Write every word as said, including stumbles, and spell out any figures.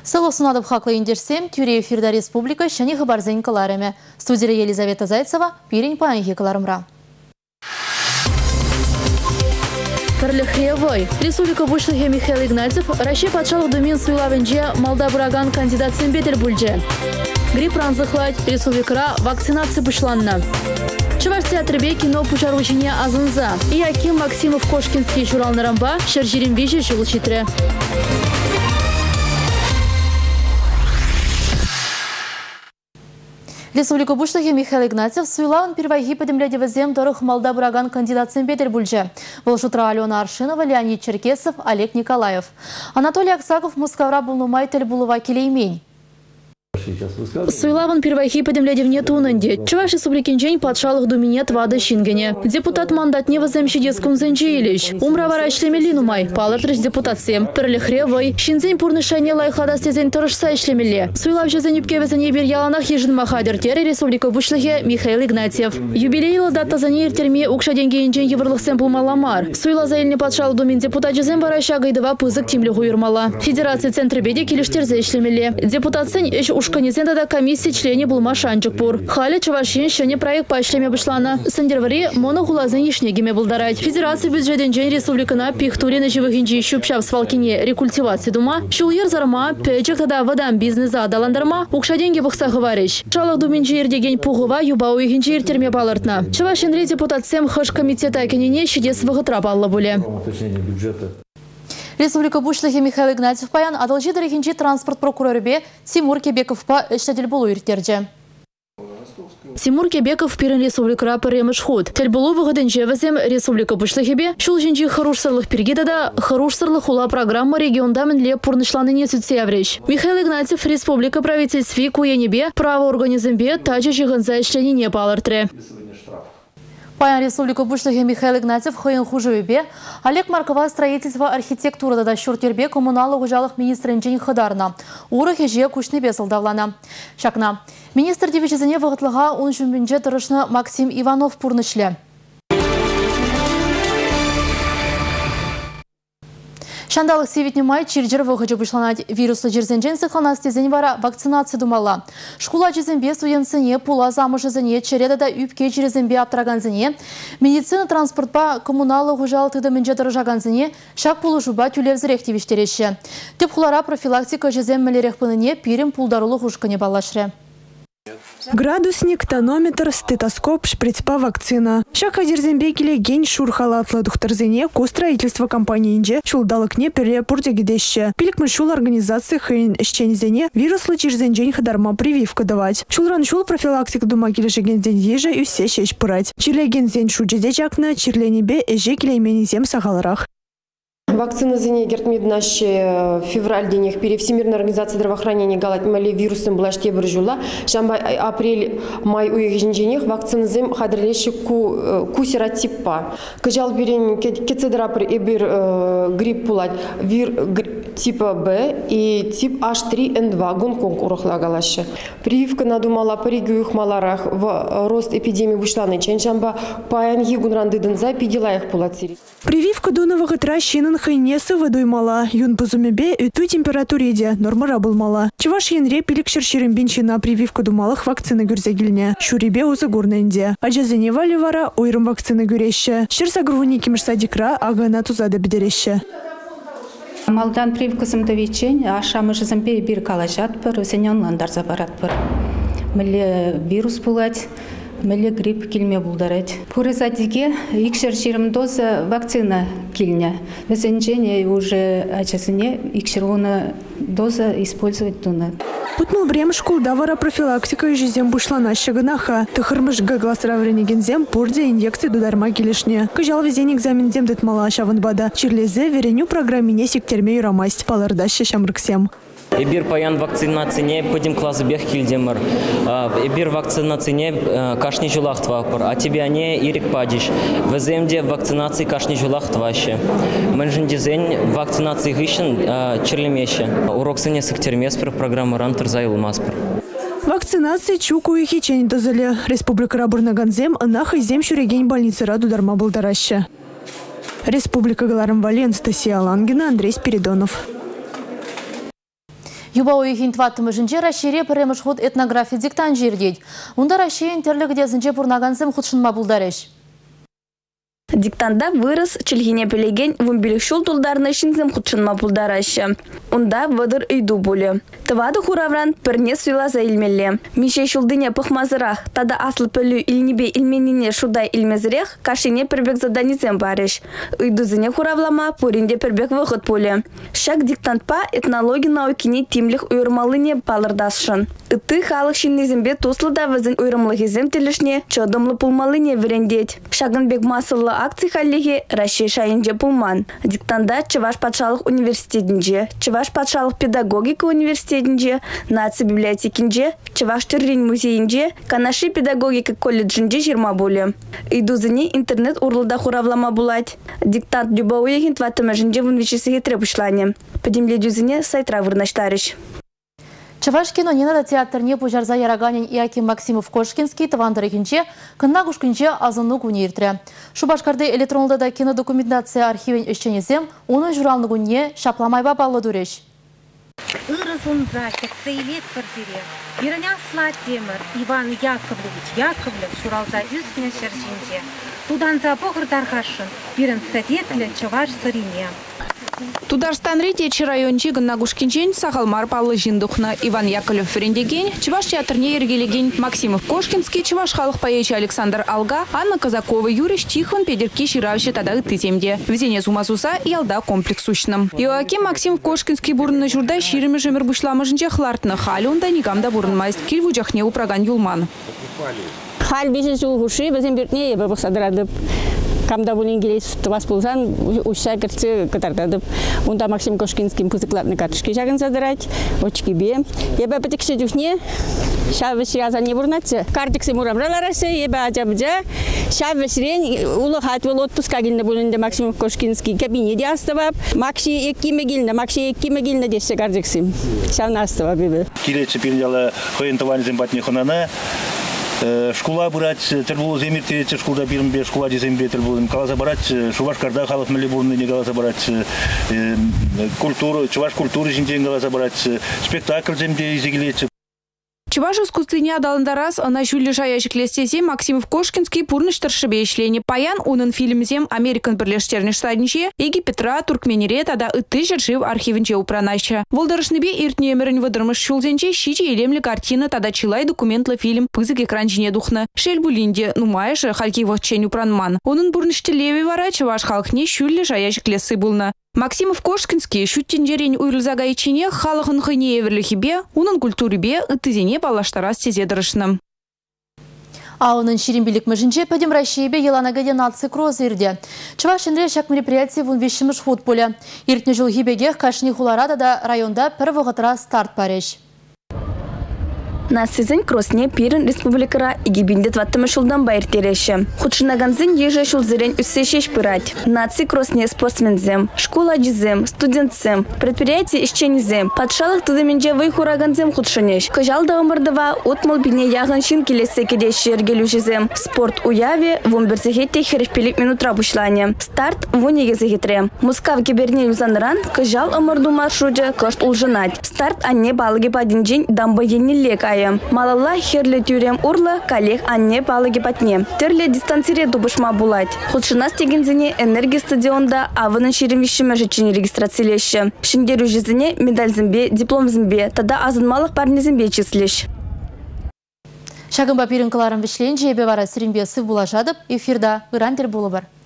Село Сунадов хаклы индерсем, тюре эфирда республика, щани хабарзень каларами. Студия Елизавета Зайцева, пирень паанхи каларымра. Карлихревой. Республика Бушлыхе Михаил Игнатьев, Раши подшал домин Суйлавенже, Малда Бураган кандидат Симбетель Бульже. Грипп ранзыхлать, республикара вакцинация бушланна. Чувашция отребе кино пучаручине Азанза. И Аким Максимов Кошкинский журнал Нарамба, Шержирим Вижи Жилчитре. Республика Бушлыхе Михаил Игнатьев Суйлаван первайги подемляде вазем дорог Малда Бураган кандидат Симбетель Бульже. Волшутра Алена Аршинова, Леонид Черкесов, Олег Николаев. Анатолий Аксаков, Мускавра Булнумайтель Булува Келеймень. Суйлаван первайхи подемляде в нетунанде. Чуваш республикин день подшалых думинет вада Шингене. Депутат мандат не воземщи деском зенджиилищ. Умравара шлемели май. Палатрыш депутациям. Перлихревой. Шинзень пурнышайне лайхладасте зень торышса шлемели. Суйлав же занюбке везане бир яланах ежин махадер тери Республика Бушлыхе Михаил Игнатьев. Юбилейла дата за ней терме укша деньги инжень еврлых сэмпл маламар. Суйла заильне подшал думин депутат жезем вараща гайдова пызык тимлюху юрмала. Федерации центра беде килиштерзе шлемели. Депутат сень эш уж Конецентада комиссии члене булма шанчукпур. Хали Чувашин шене проект по шлеме вышлана. Сандервари монохулазын ишнегиме булдарать. Федерация бюджетен день республикана пихтурина живых инжи щупшав с валкине рекультивации дума. Шулер зарма печек тогда водам бизнеса даландарма. Укша деньги бухса говоришь. Шалах думинжир дегень пугова юба у инжир терме балартна. Чувашин ре депутат сем хаш комитета кенене щедес выготра балла буле. Республика Бушлыхе Михаил Игнатьев паян адалжи дорогинчи транспорт прокурорбе Тимур Кебеков по эштадель булу иртерже. Тимур Кебеков пирен республика премеш ход. Тельбулу выгоденче вазем Республика Бушлыхебе шулжинчи харушсарлых пергидада харушсарлых ула программа региондамен ле пурнышланы не сутсеврещ. Михаил Игнатьев Республика правительстве куенебе право организмбе тача жиганза ишчени не палартре. Паян Республика Бушлыхе Михаил Игнатьев хоен хужевебе, Олег Маркова строительство архитектуры да щуртербе коммуналы гужалых министр инжень хадарна. Урах еже кушны бесалдавлана. Шакна. Министр девичезене вағытлыға он жүмбенже тұрышны Максим Иванов пурнышле. Шандалық севитне май чирджер выходжу бұшланать вируслы жерзенжен сықланасты зен вара вакцинация думала. Шкула жезенбе суенсене, пула замыжы зене, чередада үпке жерзенбе аптыраган зене, медицина транспортпа коммуналы ғужалытыды мінже тұрыжаган зене, шак пулы жуба тюлевзірек тевіштереші. Теп хулара профилактика жезен мәлерек пыныне пирим пулдарулы ғушқыне балашры. Градусник, тонометр, стетоскоп, шприцпа вакцина. Шаха дерзенбекеле гень шурхалатлы духтарзене ко строительство компании инже шулдалыкне пере пуртегидеще. Пиликмы шул организации хейн эшчензене вируслы чирзенжень хадарма прививка давать. Шулран шул профилактик дума келешеген зен еже и все щеч пырать. Чирлеген зен шуджеде чакна, чирленебе эже келеймени зем сахаларах. Вакцина зене гертмиднаще февраль денег пере Всемирной организации здравоохранения галать мали вирусом блаште бржула. Шамбай апрель май уехженженех вакцина зем хадрелеши ку кусератипа. Кажал берен кецедрапр эбир грипп пулать вир типа Б и тип H три N два Гонконг урахлагалаще. Прививка надумала по регионах маларах в рост эпидемии бушланы. Ченчамба паян егунранды денза пидела их пулатири. Прививка дунового тращинан хайнесы водой мала. Юн позумебе и ту температуреде нормара был мала. Чуваш янре пилик шерширим бенчина прививка думалах вакцины гюрзегильне. Шурибе узы горненде. А джазене валивара ойрым вакцины гюреще. Шерса грувуники мешсадикра ага тузада бедереще. Малдан прививкасым довечень, а шамыжы замбе бир калажат пыр, сенен ландар забарат пыр. Мілі вирус булать. Меле грипп килме булдарать. Пурезадиге икшер ширим доза вакцина кильня. Везенжене уже ачасыне икшерона доза использовать туна. Путнул время школ давара профилактика и жизнь бушлана щеганаха. Тахармыш гагласраврени гензем пурде инъекции дударма килишне. Кажал везен экзамен зем дет мала шаванбада. Чирлезе вереню программе несик терме юрамасть. Палардаща шамрыксем. Эбир паян вакцинацине пойдем класс бег кильдемер. Эбир вакцинацине кашни жулах твапор. А тебе не ирик падиш. Веземде вакцинации кашни жулах тваще. Менжендизень вакцинации гищен черлемеше. Урок сене сектирмеспер программа рантер зайл маспер. Вакцинации чуку и хичень дозале. Республика Рабурнаганзем нахай зем шурегень больницы раду дарма болдараща. Республика Галарам Вали, Анастасия Лангина, Андрей Спиридонов. Юба ойхин тваттымы жінже Рашире піреміш худ этнография диктан жердейд. Онда Рашиен терлігі дезінже пұрнағансым худшынма бұлдарыш. Диктанда вырос чельгине пелеген вумбилик шул тулдарны шинзем худшынма пулдарашы. Онда вадыр үйду болы. Тывады хуравран пірне суйла за илмелле. Мише шулдыне пыхмазырах, тада аслы пөлі илнебе илменине шудай илмезірех, кашине пербек заданизем барыш. Үйдузыне хуравлама пуринде пербек выход поле. Шак диктантпа этнология наукине тимлих уйырмалыне палырдасшын. Ыты халық шиннезембе туслыда візін уйырмлығызем телешне чодымлы пулмалыне верендеть. Шагын бек масылы акции халлиги Раши шайынже пулман. Диктанда Чуваш патшалық университетінже, Чуваш патшалық педагогика университетінже, наци библиотекинже, Чуваш Тюррин музейінже, Канаши педагогика колледжінже жирма боле. Идузыне интернет урлыда хуравлама булать. Диктант Дюбауегин тватымажынже вунвичесіге требушлане. Подемледюзыне сайтра вырнаштарыш. Чуваш кинонена театрне пужарза яраганин Иаким Максимов Кошкинский тавандырыгинче кынна кушкинче азынну куниртре. Шубашкарды электронлда кинодокументация архивен ишченезем, оны журалныгунне шапламайба баллы дуреш. Ырызунза тексейлет кырзире. Бирнясла темір Иван Яковлевич Яковлев шуралза үстіне шаржинче. Туданза похырдархашын бирін советлі Чуваш сырине. Тударстан ретечи райончи Гнагушкинчен Сахалмар Павлы Жиндухна Иван Яковлев Ферендеген, Чуваш театрне Ергелеген Максимов Кошкинский, Чуваш халық поечи Александр Алга, Анна Казакова, Юрий Тихон, Педерки Ширавши Тадагы Тыземде. Везене Сумасуса Ялда комплексущным. Иоаким Максимов Кошкинский бурны журда ширими жемер бушламажынче хлартны халі онда никамда бурнмайст. Кильвуджахне упраган юлман. Халь бежит улгуши, безем бертне ебе бахсадырады. Камда булин гелес тубас булсан ушай керце катардадып. Онда Максим Кошкинский пузыклатны катышки жагын задырать, очки бе. Ебе петекши дюхне, ша вешияза не бурнатся. Картиксы мурамраларасы, ебе аджабджа. Ша вешрен улы хатвел отпуска гилне булинде Максим Кошкинский кабинеде астывап. Макси эккиме гилне, Макси эккиме гилне десе картиксы. Ша настывап ебе. Килечи пирдяла хоентовани зембатне хонана. Школа брать, тербул земир терете школа бирм бе школа дизембе тербулым каласа брать, Шубашкарда халық милли бурны не каласа брать, культуру, Чуваш культуры жинжен каласа брать, спектакль земде изегилечи. Чуваш искусственне адалындарас ана жюлі жаяшық лестезе Максимов Кошкинский пурныш таршыбе ишлені паян унын фильмзем Американ бірлештерні штадниче, Египетра, Туркменере тада үтті жершив архивінче упранайча. Волдарышныбе иртне емірін выдырмыш шулзенче шиче елемлі картина тада чилай документлы фильм пызык экран жіне духны. Шель булинде нумайшы халки вахчен упранман. Унын бурнышты леви вара Чуваш халкне жюлі жаяшық лесы булны. Максимов Кошкинский шуттенжерен уйрылзага ичине халығын хыне еверліхибе, унын культурибе үттізене балаштарас тезедірішным. Аунын ширинбилик mëжінче пөдем Рашиебе еланагеде наци крозерде. Чувашинре шак мероприятие вун вещимыш футболе. Иртне жыл хибегех кашни хуларада да районда пір вғытыра старт пареш. На сезон кросне пирен республикара игибинде тваттымы шулдан байыр тереші. Худшынаганзын еже шулзырен үссешеш пырать. Наци кросне спортсмензем, школа джизем, студентсем, предприятие ишченизем, патшалық тыдыминже вайхураганзем худшынеш. Кажалда омырдыва отмол бине яғын шин келесе кедеші ергелюжизем. Спорт уяве вон бірзігетте херпелік минутра бушлане. Старт вон егезігетре. Мускав кеберне юзаныран кажал омырду маршруте кашт улжынать. Старт анне балыги падинжен дамба еннелек ай. Малалла херлі тюрем урлы, коллег анне балыги патне. Терлі дистанцире дубышма булать. Худшына стегензіне энергия стадионда авының шеремешіме жечіне регистрациялеші. Шингеру жезіне медаль зімбе, диплом зімбе, тада азынмалық парне зімбе числеш. Шагын бапирин кыларын вишлен жебе вара сиринбе сыв булашадып, эфирда ырандер болу бар.